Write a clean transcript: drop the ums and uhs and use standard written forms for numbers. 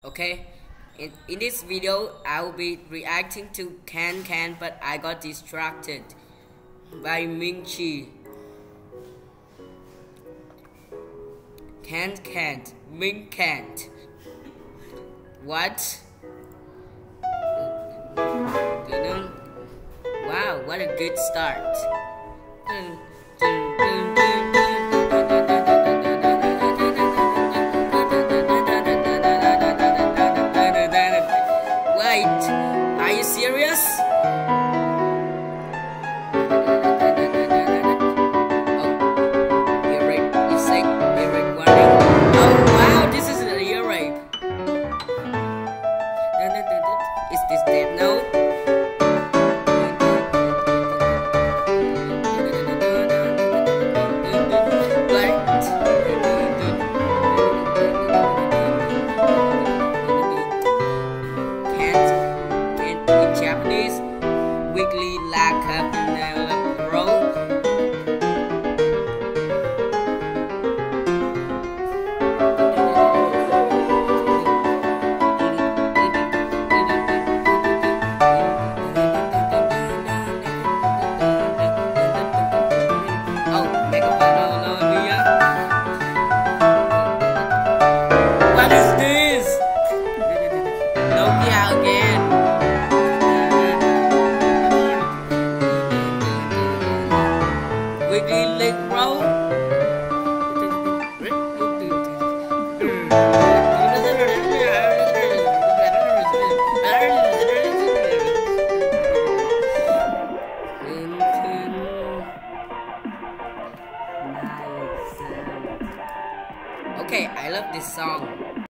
Okay, in this video I will be reacting to Can, but I got distracted by Ming-Chi. Can't, Ming can't. What? Wow, what a good start.